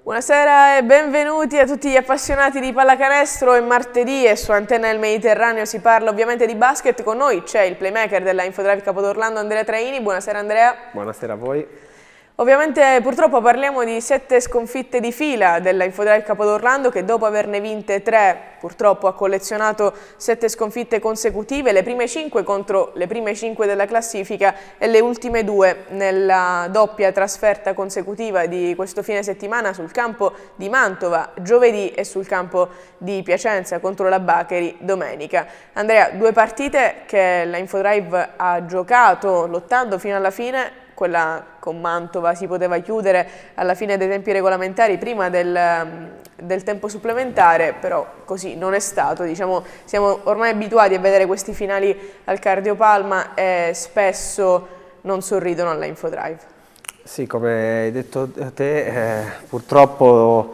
Buonasera e benvenuti a tutti gli appassionati di pallacanestro. È martedì e su Antenna del Mediterraneo si parla ovviamente di basket. Con noi c'è il playmaker della Infodrive Capodorlando, Andrea Traini. Buonasera Andrea. Buonasera a voi. Ovviamente purtroppo parliamo di 7 sconfitte di fila della Infodrive Capodorlando, che dopo averne vinte 3 purtroppo ha collezionato 7 sconfitte consecutive, le prime 5 contro le prime 5 della classifica e le ultime 2 nella doppia trasferta consecutiva di questo fine settimana sul campo di Mantova giovedì e sul campo di Piacenza contro la Baccheri domenica. Andrea, 2 partite che la Infodrive ha giocato lottando fino alla fine. Quella con Mantova si poteva chiudere alla fine dei tempi regolamentari, prima del tempo supplementare, però così non è stato. Diciamo, siamo ormai abituati a vedere questi finali al Cardiopalma e spesso non sorridono alla Infodrive. Sì, come hai detto te, purtroppo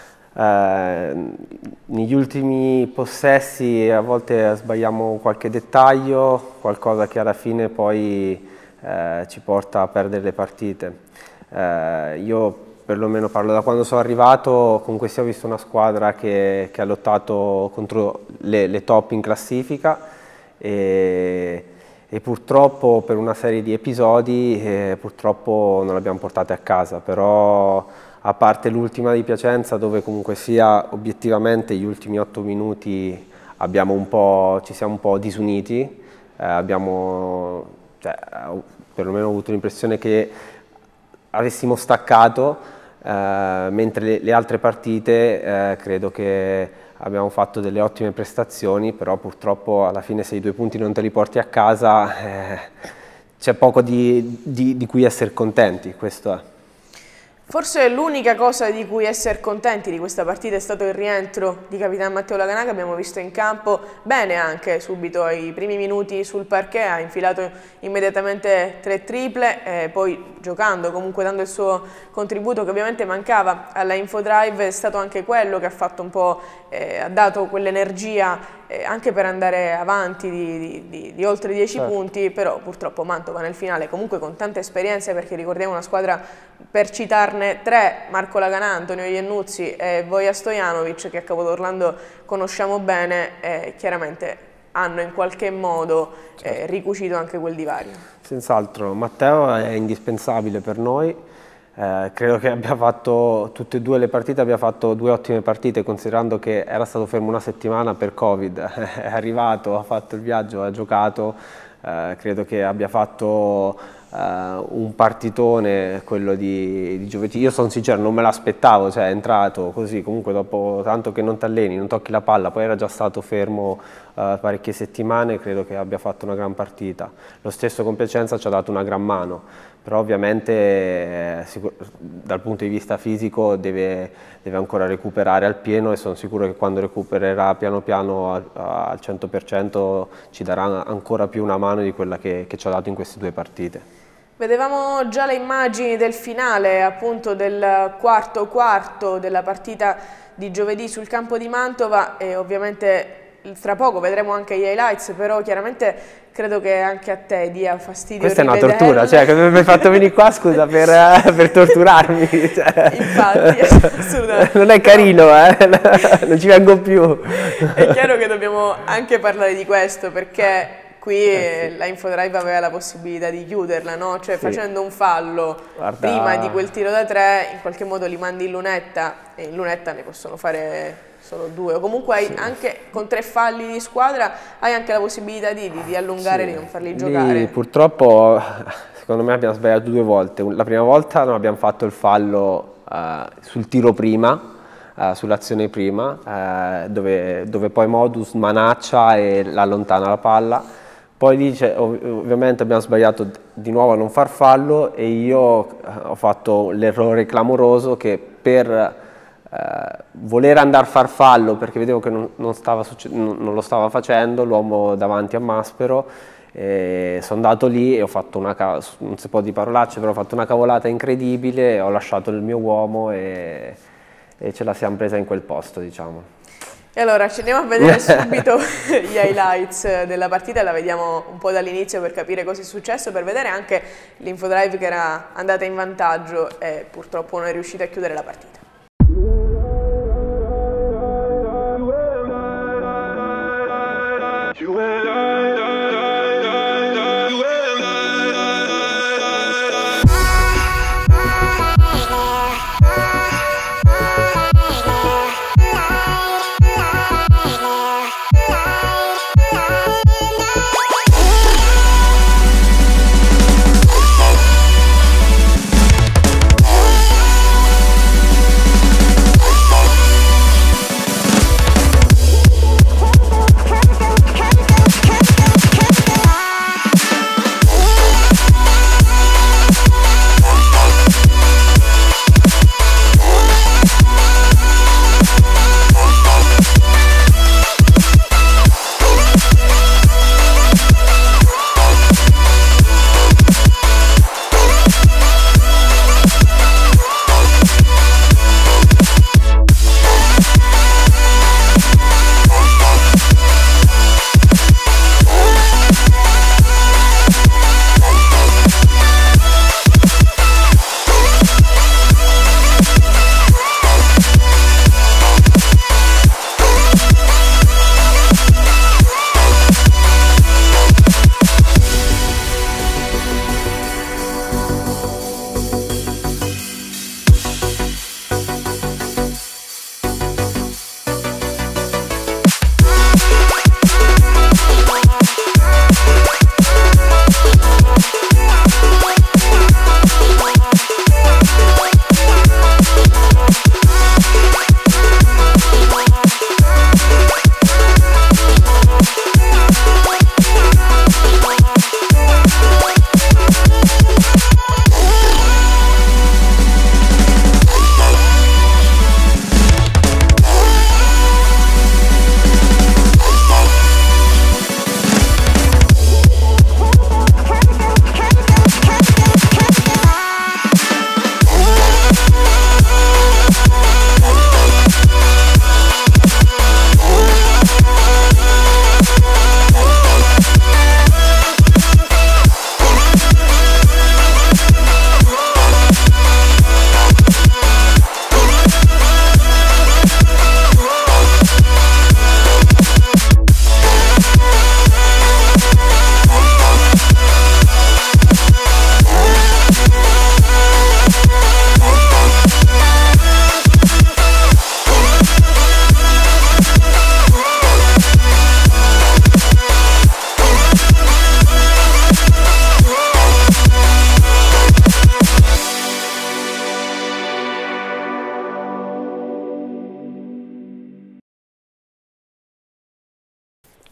negli ultimi possessi a volte sbagliamo qualche dettaglio, qualcosa che alla fine poi ci porta a perdere le partite. Io perlomeno parlo da quando sono arrivato, comunque sia ho visto una squadra che ha lottato contro le top in classifica e purtroppo per una serie di episodi purtroppo non l'abbiamo portate a casa, però a parte l'ultima di Piacenza dove comunque sia obiettivamente gli ultimi 8 minuti ci siamo un po' disuniti, perlomeno ho avuto l'impressione che avessimo staccato, mentre le altre partite credo che abbiamo fatto delle ottime prestazioni, però purtroppo alla fine se i 2 punti non te li porti a casa c'è poco di cui essere contenti, questo è. Forse l'unica cosa di cui essere contenti di questa partita è stato il rientro di capitano Matteo Laganà, che abbiamo visto in campo bene anche subito ai primi minuti sul parquet, ha infilato immediatamente 3 triple, poi giocando, comunque dando il suo contributo che ovviamente mancava alla Infodrive. È stato anche quello che ha fatto un po', ha dato quell'energia anche per andare avanti di oltre 10 punti, però purtroppo Mantova nel finale, comunque con tante esperienze, perché ricordiamo una squadra, per citarne 3, Marco Laganà, Antonio Iannuzzi e Voja Stojanovic, che a Capodorlando conosciamo bene, chiaramente hanno in qualche modo ricucito anche quel divario. Senz'altro, Matteo è indispensabile per noi. Credo che abbia fatto tutte e 2 le partite, abbia fatto 2 ottime partite, considerando che era stato fermo una settimana per Covid, è arrivato, ha fatto il viaggio, ha giocato, credo che abbia fatto un partitone quello di giovedì. Io sono sincero, non me l'aspettavo, cioè è entrato così, comunque dopo tanto che non ti alleni, non tocchi la palla, poi era già stato fermo parecchie settimane, credo che abbia fatto una gran partita. Lo stesso con Piacenza ci ha dato una gran mano, però ovviamente dal punto di vista fisico deve ancora recuperare al pieno, e sono sicuro che quando recupererà piano piano al 100% ci darà ancora più una mano di quella che ci ha dato in queste 2 partite. Vedevamo già le immagini del finale, appunto del quarto della partita di giovedì sul campo di Mantova, e ovviamente tra poco vedremo anche gli highlights, però chiaramente credo che anche a te dia fastidio. Questa è una tortura, cioè che mi hai fatto venire qua, scusa, per torturarmi. Cioè. Infatti, assolutamente. Non è carino, non ci vengo più. È chiaro che dobbiamo anche parlare di questo, perché qui la Infodrive aveva la possibilità di chiuderla, no? Cioè facendo un fallo prima di quel tiro da 3, in qualche modo li mandi in lunetta, e in lunetta ne possono fare solo 2, o comunque hai anche con 3 falli di squadra hai anche la possibilità di allungare, di non farli giocare. Lì, purtroppo secondo me abbiamo sbagliato 2 volte. La prima volta non abbiamo fatto il fallo sul tiro prima, sull'azione prima, dove poi Modus manaccia e allontana la palla. Poi lì ovviamente abbiamo sbagliato di nuovo a non far fallo, e io ho fatto l'errore clamoroso che per voler andare a far fallo, perché vedevo che non lo stava facendo l'uomo davanti a Maspero, sono andato lì e ho fatto non si può di parolacce, però ho fatto una cavolata incredibile, ho lasciato il mio uomo e ce la siamo presa in quel posto, diciamo. E allora ci andiamo a vedere subito gli highlights della partita, la vediamo un po' dall'inizio per capire cosa è successo, per vedere anche l'Infodrive che era andata in vantaggio e purtroppo non è riuscita a chiudere la partita.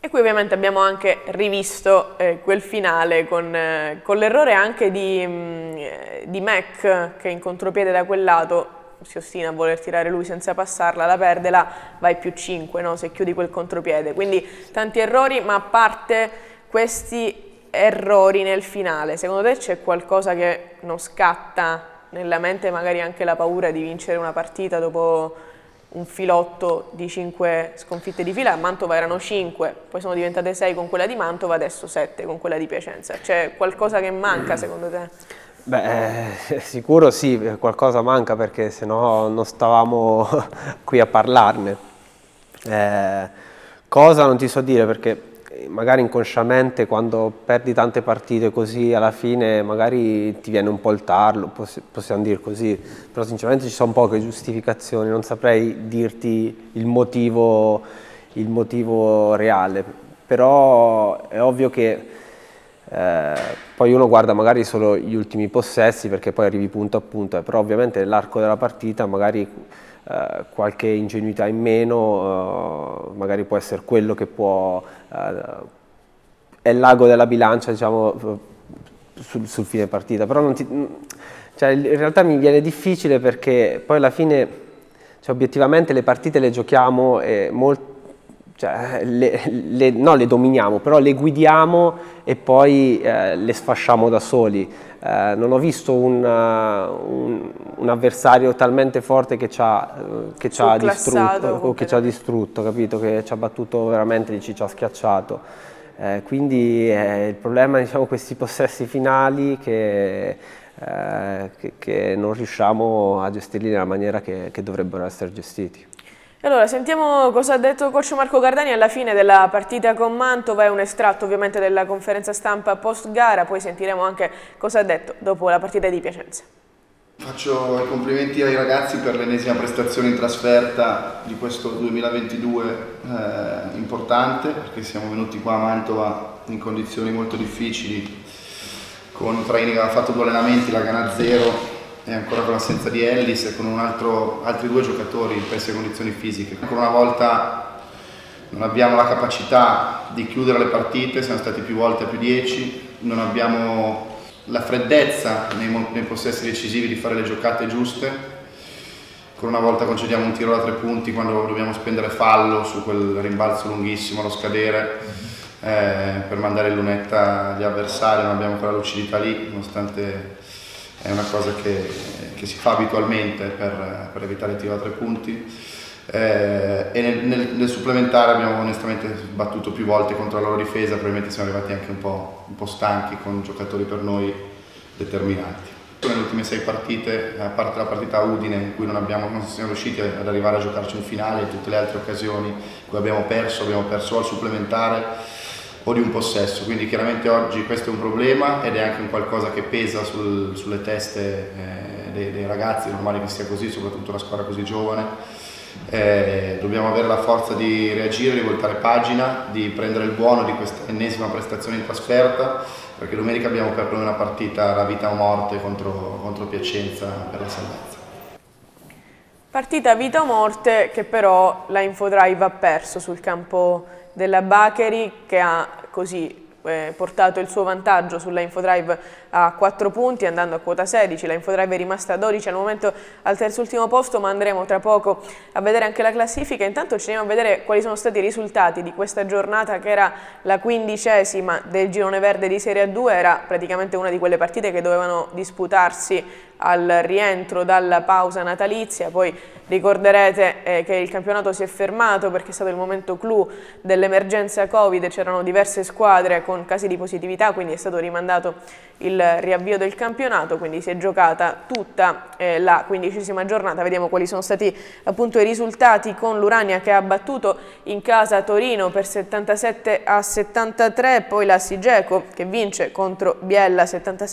E qui ovviamente abbiamo anche rivisto quel finale con l'errore anche di Mac, che in contropiede da quel lato si ostina a voler tirare lui senza passarla, la perde, là vai più 5, no? Se chiudi quel contropiede. Quindi tanti errori, ma a parte questi errori nel finale, secondo te c'è qualcosa che non scatta nella mente, magari anche la paura di vincere una partita dopo un filotto di 5 sconfitte di fila? A Mantova erano 5, poi sono diventate 6 con quella di Mantova, adesso 7 con quella di Piacenza. C'è qualcosa che manca secondo te? Beh, sicuro sì, qualcosa manca, perché sennò non stavamo qui a parlarne. Cosa non ti so dire, perché magari inconsciamente quando perdi tante partite così alla fine magari ti viene un po' il tarlo, possiamo dire così, però sinceramente ci sono poche giustificazioni, non saprei dirti il motivo reale, però è ovvio che poi uno guarda magari solo gli ultimi possessi, perché poi arrivi punto a punto, però ovviamente nell'arco della partita magari qualche ingenuità in meno magari può essere quello che può è l'ago della bilancia, diciamo, sul fine partita, però cioè, in realtà mi viene difficile, perché poi alla fine, cioè, obiettivamente le partite le giochiamo cioè, non le dominiamo, però le guidiamo e poi le sfasciamo da soli. Non ho visto un avversario talmente forte che ci ha distrutto, capito? Che ci ha battuto veramente, ci ha schiacciato. Quindi il problema, diciamo, questi possessi finali che non riusciamo a gestirli nella maniera che dovrebbero essere gestiti. Allora, sentiamo cosa ha detto coach Marco Cardani alla fine della partita con Mantova, è un estratto ovviamente della conferenza stampa post gara, poi sentiremo anche cosa ha detto dopo la partita di Piacenza. Faccio i complimenti ai ragazzi per l'ennesima prestazione in trasferta di questo 2022 importante, perché siamo venuti qua a Mantova in condizioni molto difficili, con un training che aveva fatto 2 allenamenti, la gara 0, e ancora con l'assenza di Ellis e con altri 2 giocatori in pessime condizioni fisiche. Ancora una volta non abbiamo la capacità di chiudere le partite, siamo stati più volte a più 10, non abbiamo la freddezza nei possessi decisivi di fare le giocate giuste. Ancora una volta concediamo un tiro da 3 punti quando dobbiamo spendere fallo su quel rimbalzo lunghissimo allo scadere per mandare in lunetta gli avversari, non abbiamo quella lucidità lì, nonostante è una cosa che si fa abitualmente per evitare il tiro da 3 punti. E nel supplementare abbiamo onestamente battuto più volte contro la loro difesa, probabilmente siamo arrivati anche un po' stanchi, con giocatori per noi determinanti. Nelle ultime 6 partite, a parte la partita a Udine in cui non siamo riusciti ad arrivare a giocarci un finale, e tutte le altre occasioni in cui abbiamo perso al supplementare o di un possesso, quindi chiaramente oggi questo è un problema ed è anche un qualcosa che pesa sulle teste dei ragazzi, è normale che sia così, soprattutto una squadra così giovane. Dobbiamo avere la forza di reagire, di voltare pagina, di prendere il buono di questa ennesima prestazione in trasferta, perché domenica abbiamo per noi una partita da vita o morte contro Piacenza per la salvezza. Partita vita o morte che però la Infodrive ha perso sul campo della Bacheri, che ha così portato il suo vantaggio sulla Infodrive a 4 punti, andando a quota 16. La Infodrive è rimasta a 12 al momento al terzultimo posto, ma andremo tra poco a vedere anche la classifica. Intanto ci andiamo a vedere quali sono stati i risultati di questa giornata, che era la 15ª del girone verde di Serie A2, era praticamente una di quelle partite che dovevano disputarsi al rientro dalla pausa natalizia. Poi ricorderete che il campionato si è fermato perché è stato il momento clou dell'emergenza Covid, c'erano diverse squadre con casi di positività, quindi è stato rimandato il riavvio del campionato, quindi si è giocata tutta la 15ª giornata. Vediamo quali sono stati appunto i risultati, con l'Urania che ha battuto in casa Torino per 77-73, poi la Sigeco che vince contro Biella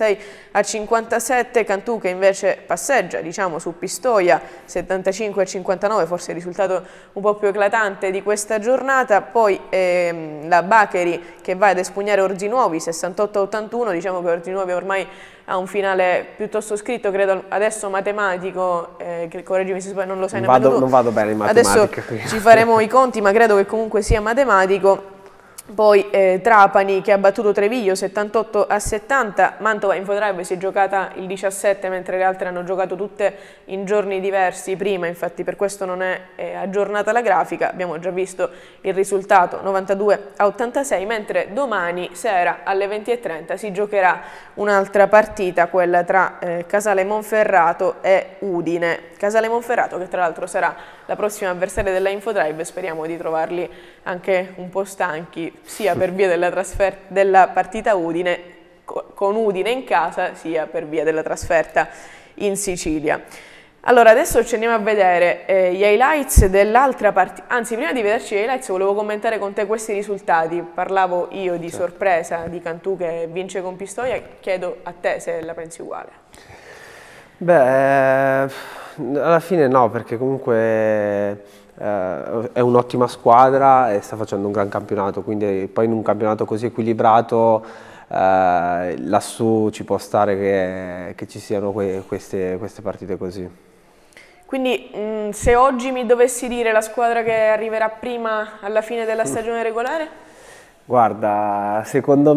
76-57, Cantù che invece passeggia, diciamo, su Pistoia 75-59, forse il risultato un po' più eclatante di questa giornata. Poi la Bacheri che va ad espugnare Orzinuovi 68-81, diciamo che Orzinuovi ormai ha un finale piuttosto scritto, credo adesso matematico, correggimi se sbaglio, non lo sai nemmeno tu. Non vado bene in matematica. Adesso ci faremo i conti, ma credo che comunque sia matematico. Poi Trapani che ha battuto Treviglio 78-70, Mantova Infodrive si è giocata il 17 mentre le altre hanno giocato tutte in giorni diversi prima, infatti per questo non è aggiornata la grafica, abbiamo già visto il risultato 92-86, mentre domani sera alle 20:30 si giocherà un'altra partita, quella tra Casale Monferrato e Udine. Casale Monferrato che tra l'altro sarà la prossima avversaria della Infodrive, speriamo di trovarli anche un po' stanchi sia per via della partita Udine con Udine in casa sia per via della trasferta in Sicilia. Allora adesso ci andiamo a vedere gli highlights dell'altra partita, anzi prima di vederci gli highlights volevo commentare con te questi risultati, parlavo io di sorpresa di Cantù che vince con Pistoia, chiedo a te se la pensi uguale. Beh, alla fine no, perché comunque è un'ottima squadra e sta facendo un gran campionato, quindi poi in un campionato così equilibrato lassù ci può stare che ci siano queste partite così. Quindi se oggi mi dovessi dire la squadra che arriverà prima alla fine della stagione regolare? Guarda, secondo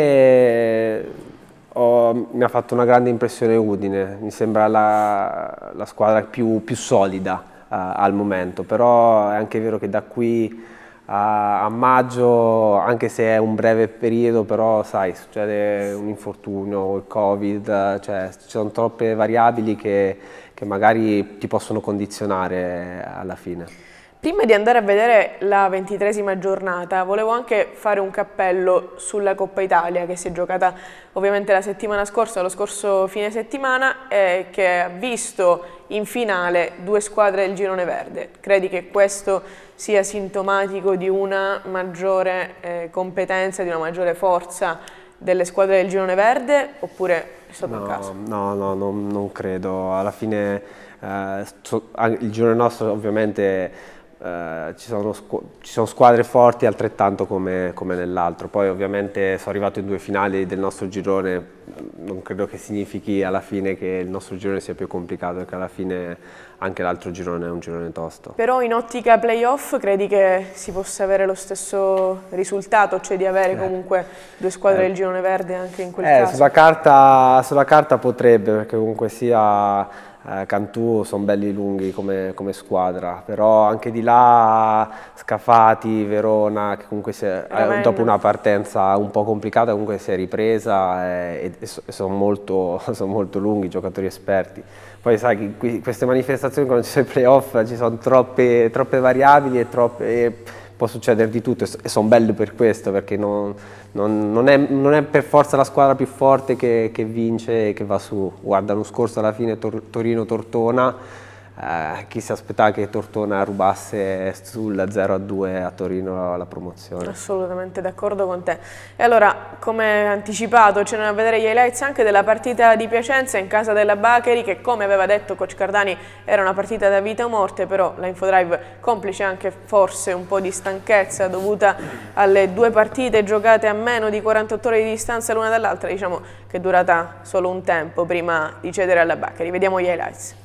me mi ha fatto una grande impressione Udine, mi sembra la squadra più solida al momento, però è anche vero che da qui a maggio, anche se è un breve periodo, però sai, succede un infortunio, il Covid, cioè ci sono troppe variabili che magari ti possono condizionare alla fine. Prima di andare a vedere la 23esima giornata, volevo anche fare un cappello sulla Coppa Italia che si è giocata ovviamente la settimana scorsa, lo scorso fine settimana, che ha visto in finale due squadre del girone verde. Credi che questo sia sintomatico di una maggiore competenza, di una maggiore forza delle squadre del girone verde, oppure è stato un caso? No, non credo. Alla fine il girone nostro ovviamente ci sono squadre forti altrettanto come nell'altro, poi ovviamente sono arrivato in due finali del nostro girone, non credo che significhi alla fine che il nostro girone sia più complicato, perché alla fine anche l'altro girone è un girone tosto. Però in ottica playoff credi che si possa avere lo stesso risultato, cioè di avere comunque due squadre del girone verde anche in quel caso? Sulla carta potrebbe, perché comunque sia Cantù sono belli lunghi come squadra, però anche di là Scafati, Verona, che comunque dopo una partenza un po' complicata comunque si è ripresa e sono molto lunghi, giocatori esperti. Poi sai che queste manifestazioni quando ci sono i playoff ci sono troppe variabili e può succedere di tutto e sono belli per questo, perché non è per forza la squadra più forte che vince e che va su. Guarda, l'anno scorso alla fine Torino-Tortona, chi si aspettava che Tortona rubasse sul 0-2 a Torino la promozione? Assolutamente d'accordo con te. E allora, come anticipato, ci andiamo a vedere gli highlights anche della partita di Piacenza in casa della Bacheri, che come aveva detto coach Cardani era una partita da vita o morte, però la Infodrive, complice anche forse un po' di stanchezza dovuta alle due partite giocate a meno di 48 ore di distanza l'una dall'altra, diciamo che è durata solo un tempo prima di cedere alla Bacheri. Vediamo gli highlights.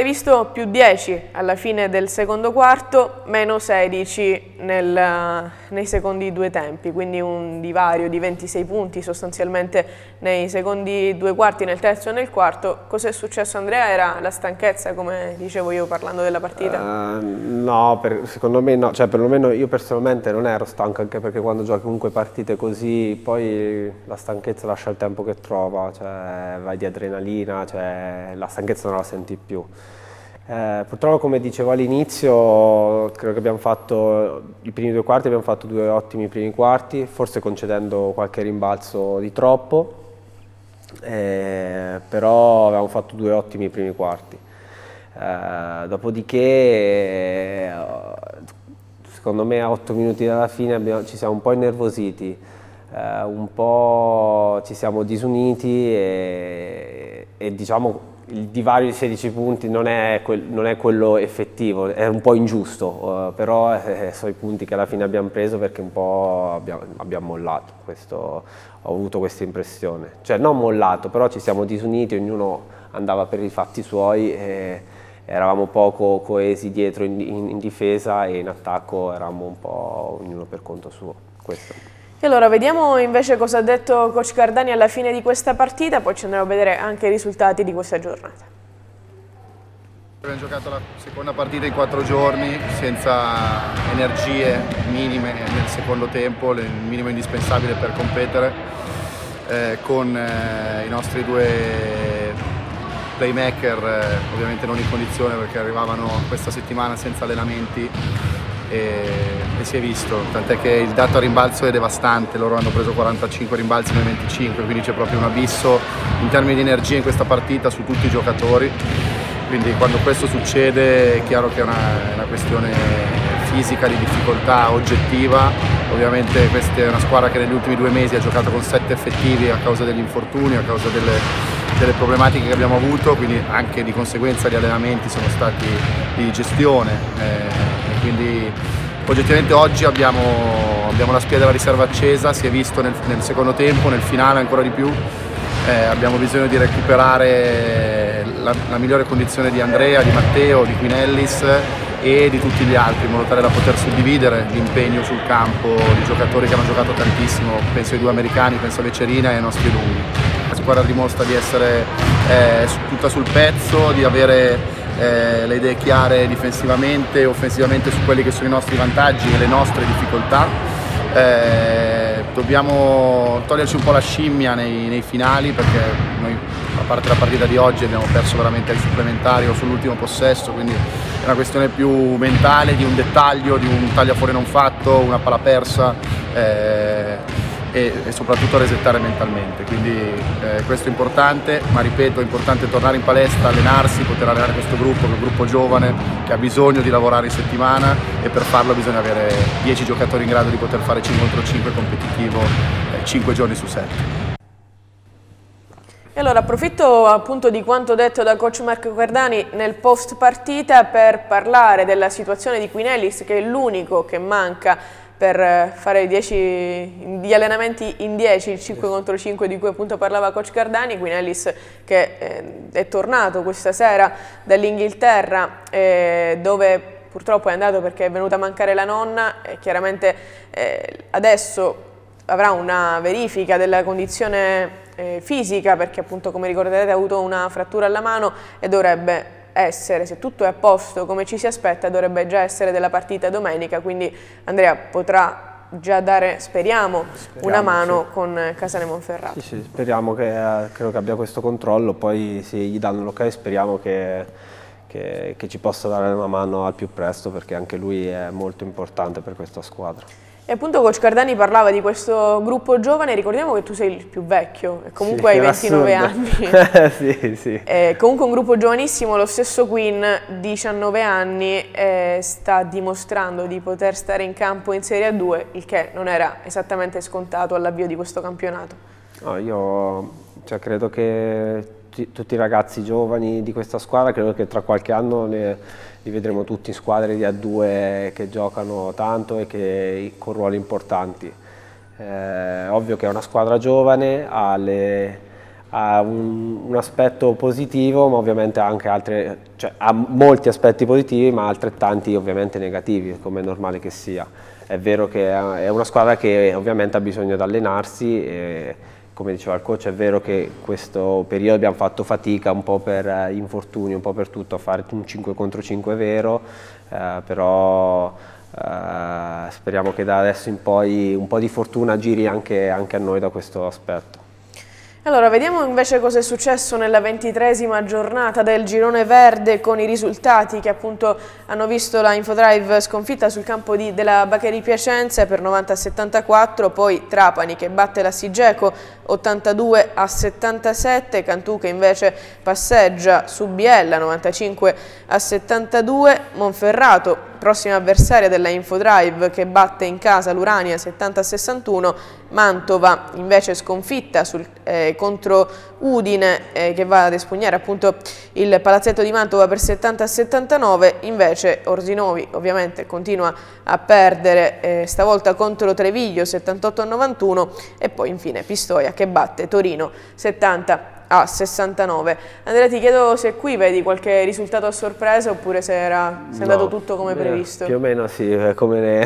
avete visto più 10 alla fine del secondo quarto, meno 16 nei secondi due tempi, quindi un divario di 26 punti sostanzialmente nei secondi due quarti, nel terzo e nel quarto. Cos'è successo, Andrea? Era la stanchezza, come dicevo io parlando della partita? No, secondo me no, cioè perlomeno io personalmente non ero stanco, anche perché quando giochi comunque partite così poi la stanchezza lascia il tempo che trova, cioè vai di adrenalina, cioè la stanchezza non la senti più. Purtroppo, come dicevo all'inizio, credo che abbiamo fatto i primi due quarti, abbiamo fatto due ottimi primi quarti, forse concedendo qualche rimbalzo di troppo, però avevamo fatto due ottimi primi quarti. Dopodiché, secondo me a 8 minuti dalla fine ci siamo un po' innervositi, un po' ci siamo disuniti e diciamo il divario di 16 punti non è quello effettivo, è un po' ingiusto, però sono i punti che alla fine abbiamo preso perché un po' abbiamo mollato, ho avuto questa impressione. Cioè non mollato, però ci siamo disuniti, ognuno andava per i fatti suoi e eravamo poco coesi dietro in difesa e in attacco eravamo un po' ognuno per conto suo. Questo. E allora vediamo invece cosa ha detto coach Cardani alla fine di questa partita, poi ci andremo a vedere anche i risultati di questa giornata. Abbiamo giocato la seconda partita in 4 giorni senza energie minime nel secondo tempo, il minimo indispensabile per competere, con i nostri due playmaker ovviamente non in condizione perché arrivavano questa settimana senza allenamenti. E si è visto, tant'è che il dato a rimbalzo è devastante, loro hanno preso 45 rimbalzi, noi 25, quindi c'è proprio un abisso in termini di energia in questa partita su tutti i giocatori, quindi quando questo succede è chiaro che è una questione fisica, di difficoltà oggettiva. Ovviamente questa è una squadra che negli ultimi 2 mesi ha giocato con 7 effettivi a causa degli infortuni, a causa delle problematiche che abbiamo avuto, quindi anche di conseguenza gli allenamenti sono stati di gestione. Quindi oggettivamente oggi abbiamo la spia della riserva accesa, si è visto nel secondo tempo, nel finale ancora di più. Abbiamo bisogno di recuperare la migliore condizione di Andrea, di Matteo, di Quinellis e di tutti gli altri, in modo tale da poter suddividere l'impegno sul campo di giocatori che hanno giocato tantissimo, penso ai 2 americani, penso a Becerina e ai nostri lunghi. La squadra dimostra di essere tutta sul pezzo, di avere le idee chiare difensivamente e offensivamente su quelli che sono i nostri vantaggi e le nostre difficoltà. Dobbiamo toglierci un po' la scimmia nei finali, perché noi, a parte la partita di oggi, abbiamo perso veramente ai supplementari o sull'ultimo possesso, quindi è una questione più mentale, di un dettaglio, di un taglia fuori non fatto, una palla persa e soprattutto resettare mentalmente, quindi questo è importante, ma ripeto, è importante tornare in palestra, allenarsi, poter allenare questo gruppo, che è un gruppo giovane che ha bisogno di lavorare in settimana, e per farlo bisogna avere 10 giocatori in grado di poter fare 5 contro 5 competitivo 5 giorni su 7. E allora approfitto appunto di quanto detto da coach Marco Cardani nel post partita per parlare della situazione di Quinellis, che è l'unico che manca per fare gli allenamenti in 10, il 5 contro 5 di cui appunto parlava coach Cardani. Quinellis che è tornato questa sera dall'Inghilterra, dove purtroppo è andato perché è venuta a mancare la nonna, e chiaramente adesso avrà una verifica della condizione fisica, perché appunto, come ricorderete, ha avuto una frattura alla mano e dovrebbe essere, se tutto è a posto come ci si aspetta, dovrebbe già essere della partita domenica, quindi Andrea potrà già dare, speriamo una mano, sì, con Casale Monferrato. Sì, speriamo credo che abbia questo controllo, poi se gli danno l'ok speriamo che ci possa dare una mano al più presto, perché anche lui è molto importante per questa squadra. E appunto coach Cardani parlava di questo gruppo giovane, ricordiamo che tu sei il più vecchio, e comunque sì, hai 29 anni. Sì, sì. Comunque un gruppo giovanissimo, lo stesso Quinn, 19 anni, sta dimostrando di poter stare in campo in Serie A2, il che non era esattamente scontato all'avvio di questo campionato. No, io credo che tutti i ragazzi giovani di questa squadra, credo che tra qualche anno li vedremo tutti in squadre di A2 che giocano tanto e con ruoli importanti. Ovvio che è una squadra giovane, ha ha un aspetto positivo, ma ovviamente anche ha molti aspetti positivi, ma altrettanti ovviamente negativi, come è normale che sia. È vero che è una squadra che ovviamente ha bisogno di allenarsi e, come diceva il coach, è vero che questo periodo abbiamo fatto fatica un po' per infortuni, un po' per tutto, a fare un 5 contro 5 vero, però speriamo che da adesso in poi un po' di fortuna giri anche a noi da questo aspetto. Allora, vediamo invece cosa è successo nella 23esima giornata del girone verde con i risultati che appunto hanno visto la Infodrive sconfitta sul campo della Baccheri Piacenza per 90-74, poi Trapani che batte la Sigeco 82-77, Cantù che invece passeggia su Biella 95-72, Monferrato, prossima avversaria della Infodrive, che batte in casa l'Urania 70-61, Mantova invece sconfitta contro Udine che va ad espugnare appunto il palazzetto di Mantova per 70-79, invece Orsinovi ovviamente continua a perdere stavolta contro Treviglio 78-91 e poi infine Pistoia che batte Torino 70-69. Andrea, ti chiedo se qui vedi qualche risultato a sorpresa oppure se è andato tutto come previsto. Più o meno sì, come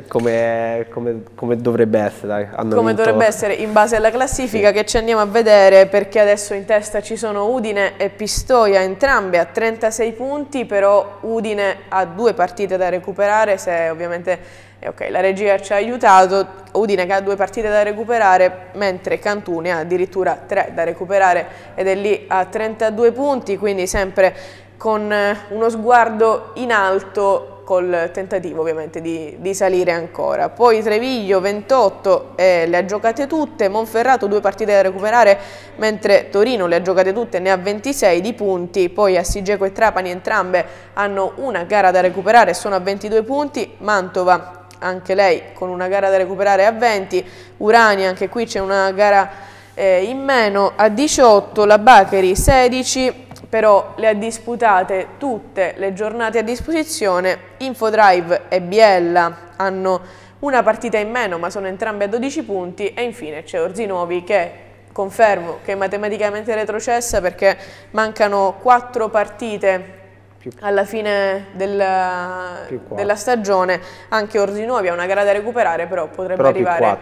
dovrebbe essere. Dai. Come dovrebbe essere in base alla classifica, sì, che ci andiamo a vedere, perché adesso in testa ci sono Udine e Pistoia, entrambe a 36 punti, però Udine ha 2 partite da recuperare, se ovviamente... Ok, la regia ci ha aiutato, Udine che ha 2 partite da recuperare, mentre Cantù ne ha addirittura 3 da recuperare ed è lì a 32 punti, quindi sempre con uno sguardo in alto col tentativo ovviamente di salire ancora. Poi Treviglio 28 le ha giocate tutte, Monferrato 2 partite da recuperare, mentre Torino le ha giocate tutte e ne ha 26 di punti, poi Assigeco e Trapani entrambe hanno una gara da recuperare e sono a 22 punti, Mantova anche lei con una gara da recuperare a 20, Urania anche qui c'è una gara in meno a 18, la Baccheri 16, però le ha disputate tutte le giornate a disposizione, Infodrive e Biella hanno una partita in meno ma sono entrambe a 12 punti e infine c'è Orsinovi che confermo che è matematicamente retrocessa perché mancano 4 partite alla fine della stagione. Anche Orsinovi ha una gara da recuperare, però potrebbe arrivare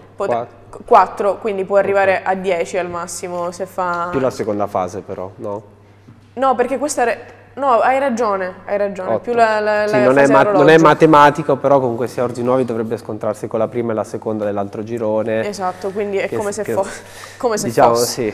4, quindi può arrivare a 10 al massimo se fa... Più la seconda fase però, no? No, perché questa... No, hai ragione, più la sì, non è matematico, però comunque sia Orsinovi dovrebbe scontrarsi con la prima e la seconda dell'altro girone. Esatto, quindi è come se fosse. Diciamo sì,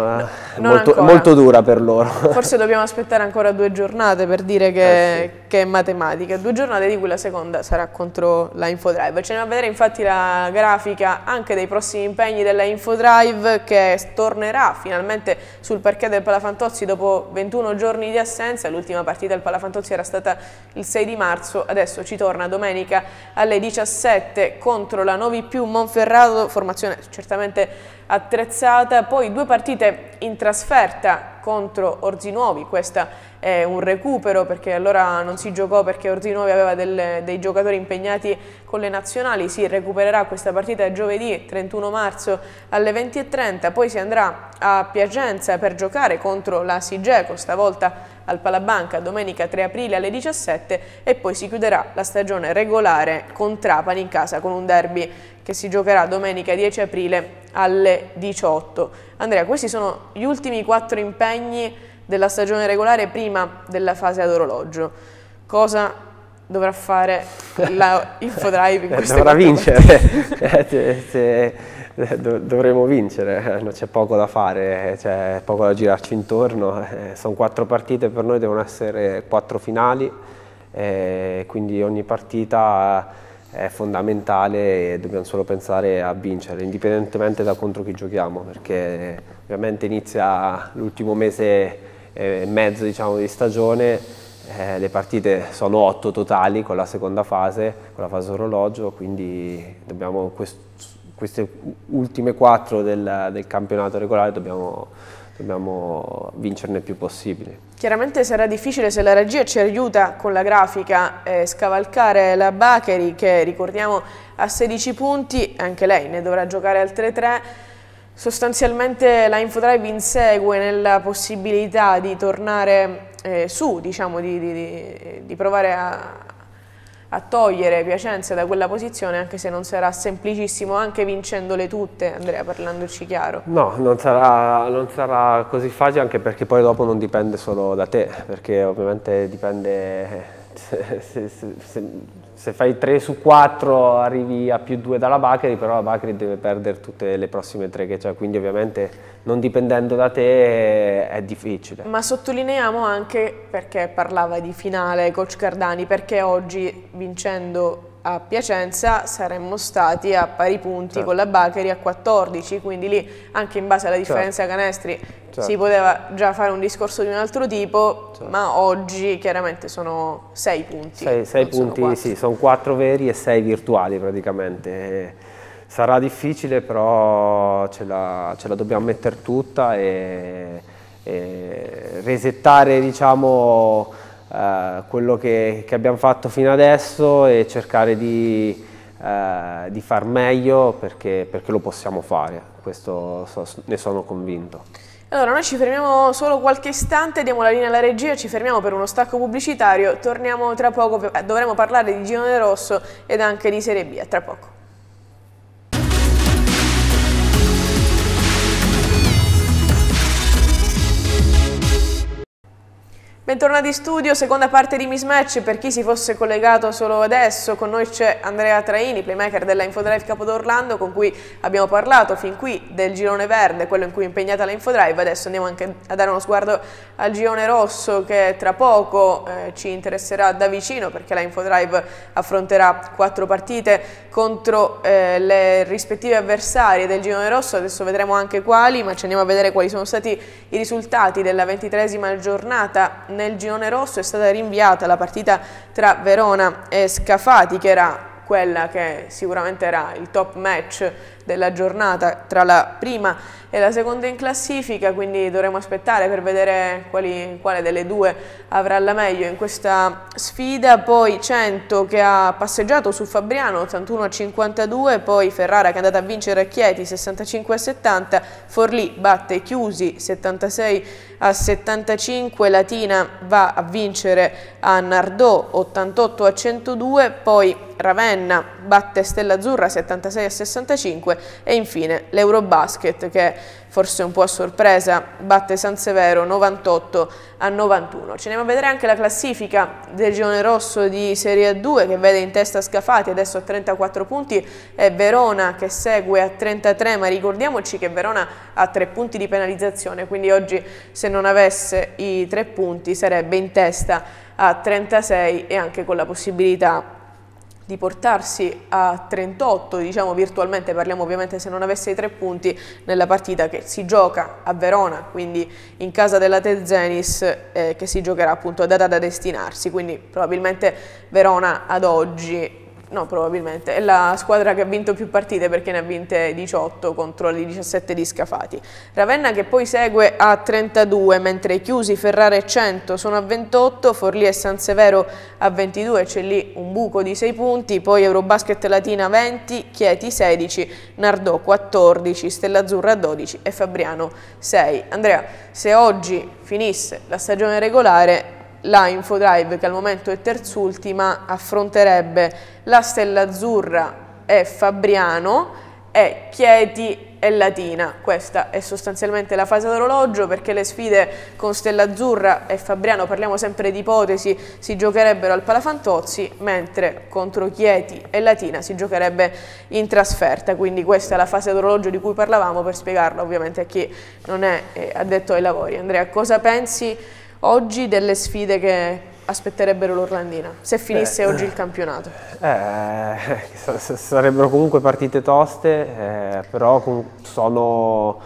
molto dura per loro. Forse dobbiamo aspettare ancora 2 giornate per dire che è matematica, 2 giornate di cui la seconda sarà contro la Infodrive. Ce ne va a vedere infatti la grafica anche dei prossimi impegni della Infodrive che tornerà finalmente sul parquet del Palafantozzi dopo 21 giorni di assenza. L'ultima partita del Palafantozzi era stata il 6 di marzo, adesso ci torna domenica alle 17 contro la Novi Più Monferrato, formazione certamente attrezzata, poi 2 partite in trasferta contro Orsinovi, questa è un recupero perché allora non si giocò perché Orsinovi aveva dei giocatori impegnati con le nazionali, si recupererà questa partita giovedì 31 marzo alle 20:30, poi si andrà a Piacenza per giocare contro la Sigeco, stavolta al Palabanca domenica 3 aprile alle 17 e poi si chiuderà la stagione regolare con Trapani in casa con un derby che si giocherà domenica 10 aprile alle 18. Andrea, questi sono gli ultimi 4 impegni della stagione regolare prima della fase ad orologio. Cosa dovrà fare la Infodrive in queste dovrà vincere. Dovremo vincere, non c'è poco da fare, c'è poco da girarci intorno, sono 4 partite, per noi devono essere 4 finali, quindi ogni partita è fondamentale e dobbiamo solo pensare a vincere, indipendentemente da contro chi giochiamo, perché ovviamente inizia l'ultimo mese e mezzo diciamo, di stagione, le partite sono 8 totali con la seconda fase, con la fase orologio, quindi dobbiamo queste ultime 4 del campionato regolare dobbiamo vincerne il più possibile. Chiaramente sarà difficile, se la regia ci aiuta con la grafica, scavalcare la Baccheri che ricordiamo a 16 punti, anche lei ne dovrà giocare altre 3. Sostanzialmente la Infodrive insegue nella possibilità di tornare su, diciamo, di provare a togliere Piacenza da quella posizione, anche se non sarà semplicissimo, anche vincendole tutte, Andrea, parlandoci chiaro. No, non sarà così facile, anche perché poi dopo non dipende solo da te, perché ovviamente dipende, se fai 3 su 4 arrivi a +2 dalla Bacari, però la Bacari deve perdere tutte le prossime 3 che c'è, quindi ovviamente non dipendendo da te è difficile. Ma sottolineiamo anche, perché parlava di finale coach Cardani, perché oggi vincendo a Piacenza saremmo stati a pari punti con la Bacari a 14, quindi lì anche in base alla differenza canestri si poteva già fare un discorso di un altro tipo, ma oggi chiaramente sono 6 punti. 6 punti, sì, sono 4 veri e 6 virtuali praticamente. Sarà difficile, però ce la dobbiamo mettere tutta e resettare, diciamo, quello che abbiamo fatto fino adesso e cercare di far meglio, perché lo possiamo fare, questo ne sono convinto. Allora, noi ci fermiamo solo qualche istante, diamo la linea alla regia, ci fermiamo per uno stacco pubblicitario, torniamo tra poco, dovremo parlare di girone rosso ed anche di Serie B, a tra poco. Bentornati in studio, seconda parte di Mismatch. Per chi si fosse collegato solo adesso, con noi c'è Andrea Traini, playmaker della Infodrive Capodorlando, con cui abbiamo parlato fin qui del girone verde, quello in cui è impegnata la Infodrive. Adesso andiamo anche a dare uno sguardo al girone rosso, che tra poco ci interesserà da vicino, perché la Infodrive affronterà 4 partite contro le rispettive avversarie del girone rosso. Adesso vedremo anche quali, ma ci andiamo a vedere quali sono stati i risultati della 23esima giornata. Nel girone rosso è stata rinviata la partita tra Verona e Scafati, che era quella che sicuramente era il top match della giornata tra la prima e la seconda in classifica, quindi dovremo aspettare per vedere quale delle due avrà la meglio in questa sfida. Poi Cento che ha passeggiato su Fabriano 81-52, poi Ferrara che è andata a vincere a Chieti 65-70, Forlì batte Chiusi 76-75, Latina va a vincere a Nardò 88-102, poi Ravenna batte Stella Azzurra 76-65 e infine l'Eurobasket, che forse un po' a sorpresa batte San Severo 98-91. Ci andiamo a vedere anche la classifica del girone rosso di Serie A2, che vede in testa Scafati adesso a 34 punti e Verona che segue a 33, ma ricordiamoci che Verona ha 3 punti di penalizzazione, quindi oggi se non avesse i 3 punti sarebbe in testa a 36 e anche con la possibilità di portarsi a 38, diciamo virtualmente, parliamo ovviamente se non avesse i 3 punti, nella partita che si gioca a Verona, quindi in casa della Tezenis, che si giocherà appunto a data da destinarsi, quindi probabilmente Verona ad oggi, no probabilmente, è la squadra che ha vinto più partite perché ne ha vinte 18 contro le 17 di Scafati. Ravenna che poi segue a 32, mentre Chiusi, Ferrara e Cento sono a 28, Forlì e San Severo a 22, c'è lì un buco di 6 punti, poi Eurobasket Latina 20, Chieti 16, Nardò 14, Stella Azzurra 12 e Fabriano 6. Andrea, se oggi finisse la stagione regolare, la Infodrive, che al momento è terzultima, affronterebbe la Stella Azzurra e Fabriano e Chieti e Latina. Questa è sostanzialmente la fase d'orologio, perché le sfide con Stella Azzurra e Fabriano, parliamo sempre di ipotesi, si giocherebbero al Palafantozzi, mentre contro Chieti e Latina si giocherebbe in trasferta, quindi questa è la fase d'orologio di cui parlavamo, per spiegarla ovviamente a chi non è addetto ai lavori. Andrea, cosa pensi oggi delle sfide che aspetterebbero l'Orlandina, se finisse oggi il campionato? Sarebbero comunque partite toste, però sono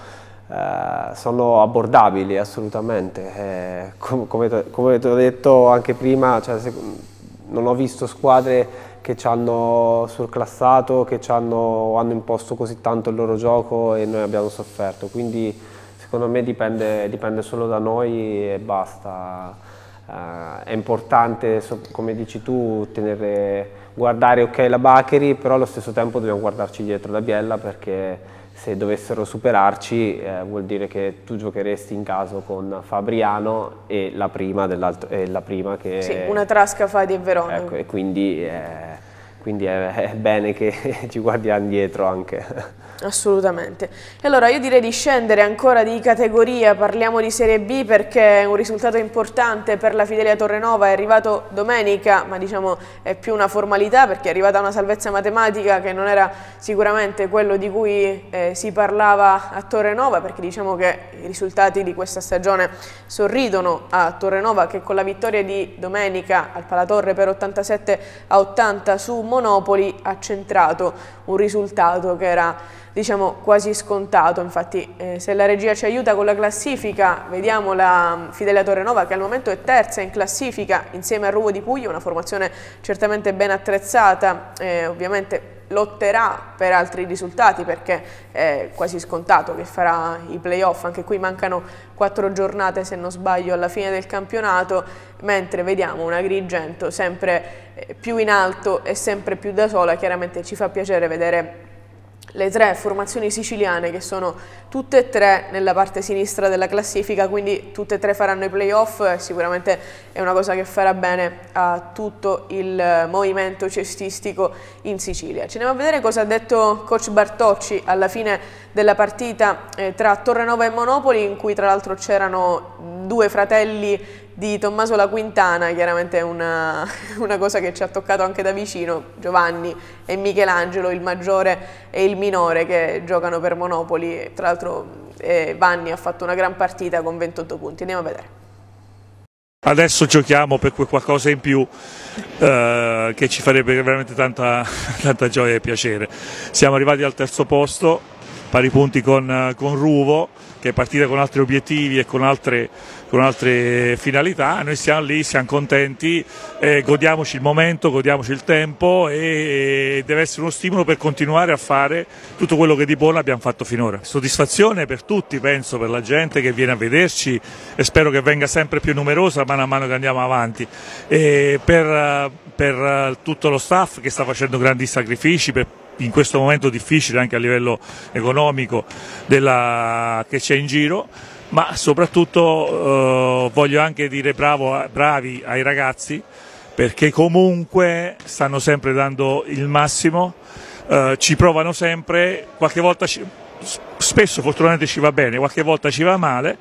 abbordabili assolutamente. Come ti ho detto anche prima, cioè, non ho visto squadre che ci hanno surclassato, che hanno imposto così tanto il loro gioco e noi abbiamo sofferto, quindi secondo me dipende solo da noi e basta. È importante, come dici tu, guardare ok la Bacari, però allo stesso tempo dobbiamo guardarci dietro la Biella, perché se dovessero superarci vuol dire che tu giocheresti in caso con Fabriano e la prima, che... Sì, una Trasca, Fadi e Verona. Ecco, e quindi è bene che ci guardiamo dietro anche. Assolutamente. E allora io direi di scendere ancora di categoria, parliamo di Serie B perché è un risultato importante per la Fidelia Torrenova, è arrivato domenica, ma diciamo è più una formalità perché è arrivata una salvezza matematica che non era sicuramente quello di cui si parlava a Torrenova, perché diciamo che i risultati di questa stagione sorridono a Torrenova, che con la vittoria di domenica al Palatorre per 87-80 su Monopoli ha centrato un risultato che era, diciamo, quasi scontato. Infatti se la regia ci aiuta con la classifica, vediamo la Fidelia Torrenova che al momento è terza in classifica insieme a Ruvo di Puglia, una formazione certamente ben attrezzata, ovviamente lotterà per altri risultati perché è quasi scontato che farà i playoff, anche qui mancano 4 giornate se non sbaglio alla fine del campionato, mentre vediamo un Agrigento sempre più in alto e sempre più da sola. Chiaramente ci fa piacere vedere le 3 formazioni siciliane che sono tutte e 3 nella parte sinistra della classifica, quindi tutte e 3 faranno i playoff, sicuramente è una cosa che farà bene a tutto il movimento cestistico in Sicilia. Ci andiamo a vedere cosa ha detto coach Bartocci alla fine della partita tra Torrenova e Monopoli, in cui tra l'altro c'erano 2 fratelli di Tommaso La Quintana, chiaramente una cosa che ci ha toccato anche da vicino, Giovanni e Michelangelo, il maggiore e il minore, che giocano per Monopoli. Tra l'altro Vanni ha fatto una gran partita con 28 punti, andiamo a vedere. Adesso giochiamo per quel qualcosa in più che ci farebbe veramente tanta gioia e piacere. Siamo arrivati al terzo posto, pari punti con Ruvo, che è partita con altri obiettivi e con altre finalità. Noi siamo lì, siamo contenti, godiamoci il momento, godiamoci il tempo e deve essere uno stimolo per continuare a fare tutto quello che di buono abbiamo fatto finora. Soddisfazione per tutti, penso, per la gente che viene a vederci e spero che venga sempre più numerosa mano a mano che andiamo avanti. E per tutto lo staff che sta facendo grandi sacrifici in questo momento difficile anche a livello economico che c'è in giro, ma soprattutto voglio anche dire bravi ai ragazzi, perché comunque stanno sempre dando il massimo, ci provano sempre, qualche volta spesso fortunatamente ci va bene, qualche volta ci va male,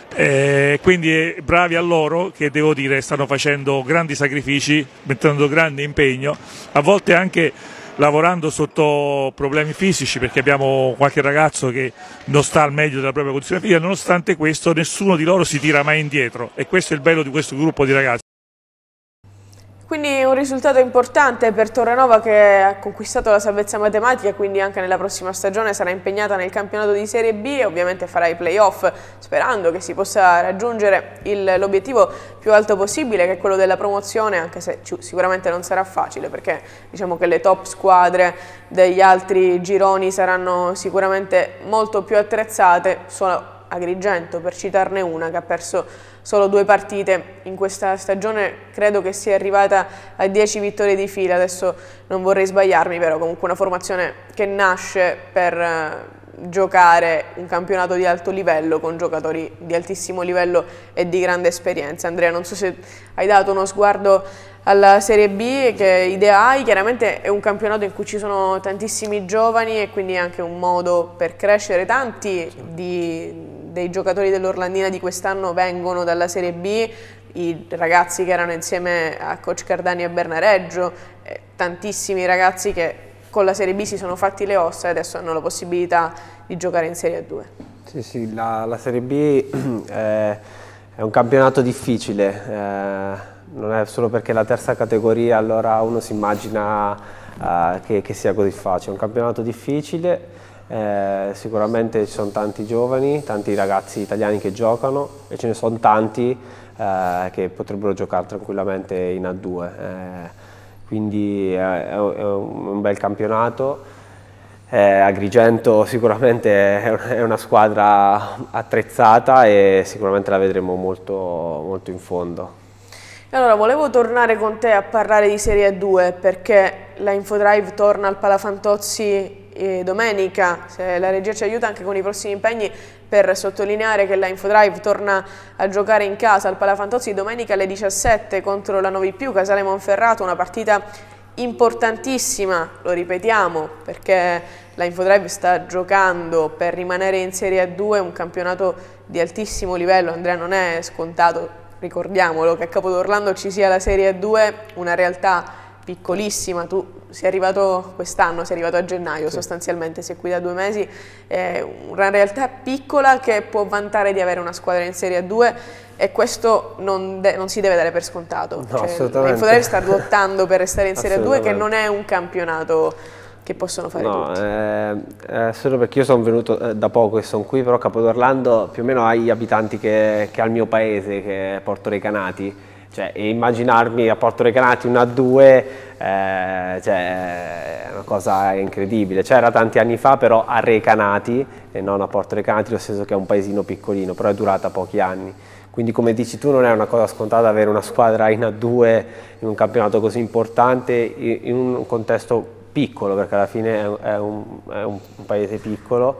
quindi bravi a loro, che devo dire stanno facendo grandi sacrifici, mettendo grande impegno, a volte anche lavorando sotto problemi fisici, perché abbiamo qualche ragazzo che non sta al meglio della propria condizione fisica. Nonostante questo nessuno di loro si tira mai indietro e questo è il bello di questo gruppo di ragazzi. Quindi un risultato importante per Torrenova, che ha conquistato la salvezza matematica, quindi anche nella prossima stagione sarà impegnata nel campionato di Serie B e ovviamente farà i playoff, sperando che si possa raggiungere l'obiettivo più alto possibile, che è quello della promozione, anche se sicuramente non sarà facile, perché diciamo che le top squadre degli altri gironi saranno sicuramente molto più attrezzate. Solo Agrigento, per citarne una, che ha perso solo 2 partite in questa stagione, credo che sia arrivata a 10 vittorie di fila, adesso non vorrei sbagliarmi, però comunque una formazione che nasce per giocare un campionato di alto livello con giocatori di altissimo livello e di grande esperienza. Andrea, non so se hai dato uno sguardo alla Serie B, che idea hai? Chiaramente è un campionato in cui ci sono tantissimi giovani e quindi anche un modo per crescere. Tanti dei giocatori dell'Orlandina di quest'anno vengono dalla Serie B, i ragazzi che erano insieme a coach Cardani a Bernareggio, tantissimi ragazzi che con la Serie B si sono fatti le ossa e adesso hanno la possibilità di giocare in Serie A2. Sì, la Serie B è un campionato difficile, non è solo perché è la terza categoria allora uno si immagina che sia così facile. È un campionato difficile, sicuramente ci sono tanti giovani, tanti ragazzi italiani che giocano e ce ne sono tanti che potrebbero giocare tranquillamente in A2, quindi è un bel campionato. Agrigento sicuramente è una squadra attrezzata e sicuramente la vedremo molto, molto in fondo. Allora, volevo tornare con te a parlare di Serie A2 perché la Infodrive torna al Palafantozzi domenica, se la regia ci aiuta anche con i prossimi impegni, per sottolineare che la Infodrive torna a giocare in casa al Palafantozzi domenica alle 17 contro la Novipiù Casale Monferrato, una partita importantissima, lo ripetiamo, perché la Infodrive sta giocando per rimanere in Serie A2, un campionato di altissimo livello. Andrea, non è scontato, ricordiamolo, che a Capodorlando ci sia la Serie A2, una realtà piccolissima. Tu sei arrivato quest'anno, sei arrivato a gennaio, sì, sostanzialmente, sei qui da 2 mesi, è una realtà piccola che può vantare di avere una squadra in Serie A2 e questo non si deve dare per scontato. No, cioè, assolutamente. L'Infodrive sta lottando per restare in Serie A2, che non è un campionato che possono fare tutti. Solo perché io sono venuto da poco e sono qui, però Capodorlando più o meno ha gli abitanti che ha il mio paese, che è Porto Recanati. Cioè, immaginarmi a Porto Recanati una A2 cioè, è una cosa incredibile. C'era tanti anni fa, però a Recanati e non a Porto Recanati, nel senso che è un paesino piccolino, però è durata pochi anni. Quindi, come dici tu, non è una cosa scontata avere una squadra in A2 in un campionato così importante, in un contesto piccolo, perché alla fine è un paese piccolo,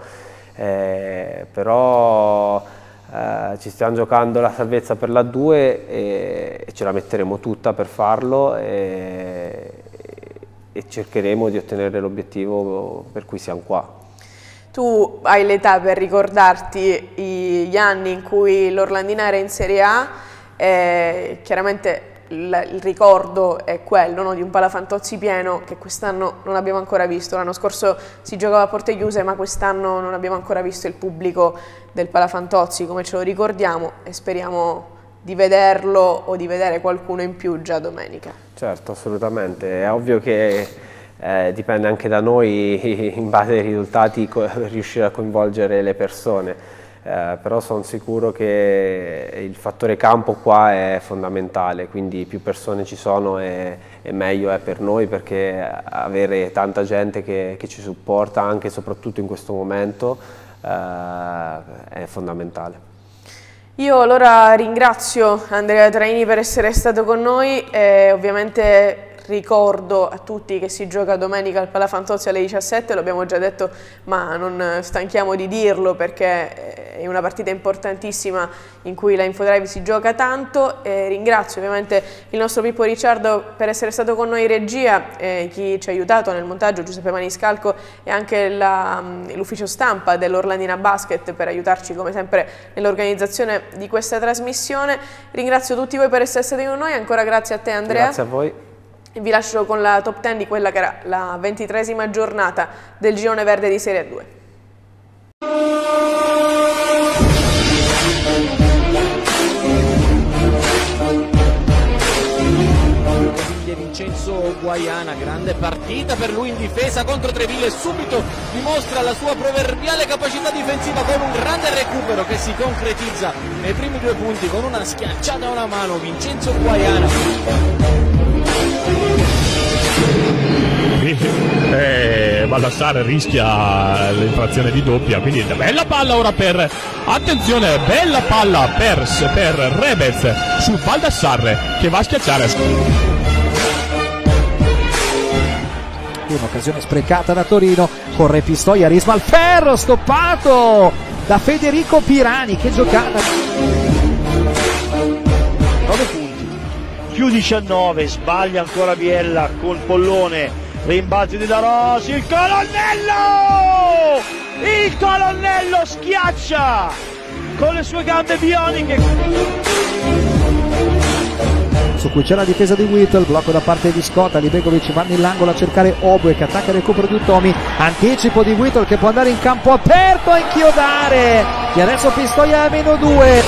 però ci stiamo giocando la salvezza per la 2 e ce la metteremo tutta per farlo e cercheremo di ottenere l'obiettivo per cui siamo qua. Tu hai l'età per ricordarti gli anni in cui l'Orlandina era in Serie A, chiaramente il ricordo è quello, no, di un Palafantozzi pieno che quest'anno non abbiamo ancora visto. L'anno scorso si giocava a porte chiuse, ma quest'anno non abbiamo ancora visto il pubblico del Palafantozzi come ce lo ricordiamo, e speriamo di vederlo o di vedere qualcuno in più già domenica. Certo, assolutamente. È ovvio che dipende anche da noi, in base ai risultati, riuscire a coinvolgere le persone. Però sono sicuro che il fattore campo qua è fondamentale, quindi più persone ci sono e meglio è per noi, perché avere tanta gente che ci supporta anche e soprattutto in questo momento è fondamentale. Io allora ringrazio Andrea Traini per essere stato con noi e ovviamente ricordo a tutti che si gioca domenica al Palafantozzi alle 17, lo abbiamo già detto ma non stanchiamo di dirlo perché è una partita importantissima in cui la Infodrive si gioca tanto. E ringrazio ovviamente il nostro Pippo Ricciardo per essere stato con noi in regia, chi ci ha aiutato nel montaggio, Giuseppe Maniscalco, e anche l'ufficio stampa dell'Orlandina Basket per aiutarci come sempre nell'organizzazione di questa trasmissione. Ringrazio tutti voi per essere stati con noi, ancora grazie a te Andrea. Grazie a voi. Vi lascio con la top 10 di quella che era la 23esima giornata del girone verde di Serie A2. Vincenzo Guaiana, grande partita per lui in difesa contro Treville, subito dimostra la sua proverbiale capacità difensiva con un grande recupero che si concretizza nei primi 2 punti con una schiacciata a una mano. Vincenzo Guaiana. Baldassarre rischia l'infrazione di doppia, quindi bella palla ora per, attenzione, bella palla per Rebez su Baldassarre che va a schiacciare. Un'occasione sprecata da Torino, corre Pistoia, risma al ferro, stoppato da Federico Pirani che giocava. 9 punti più 19, sbaglia ancora Biella col pollone, rimbalzo di Da Rossi, il colonnello schiaccia con le sue gambe bioniche. Su cui c'è la difesa di Whittle, blocco da parte di Scotta, Libegovic va nell'angolo a cercare Oboe che attacca il recupero di Utomi, anticipo di Whittle che può andare in campo aperto a inchiodare, e adesso Pistoia a -2.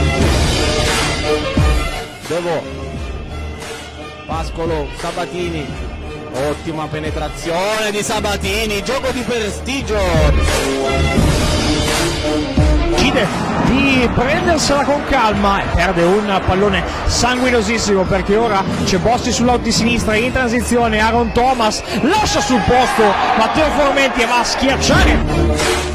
Devo Pascolo, Sabatini, ottima penetrazione di Sabatini, gioco di prestigio. Decide di prendersela con calma e perde un pallone sanguinosissimo, perché ora c'è Bossi sull'out di sinistra in transizione, Aaron Thomas lascia sul posto Matteo Formenti e va a schiacciare.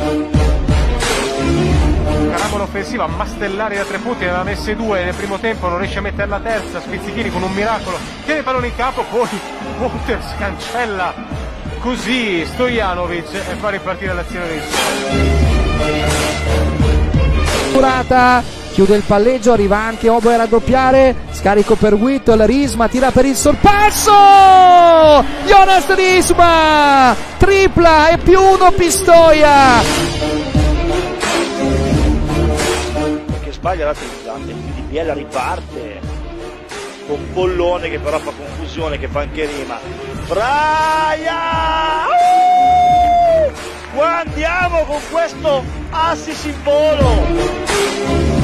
Caramola offensiva, Mastellari da 3 punti, ne aveva messe 2 nel primo tempo, non riesce a mettere la terza, Spizzichini con un miracolo tiene il pallone in campo, poi Walters cancella così Stojanovic e fa ripartire l'azione dei Curata, chiude il palleggio, arriva anche Oboe a raddoppiare, scarico per Whittle, Risma tira per il sorpasso, Jonas Risma, tripla e +1 Pistoia. Perché sbaglia l'altro istante, quindi Biella riparte con Pollone che però fa confusione, che fa anche rima. Braia! Qua andiamo con questo assist in volo!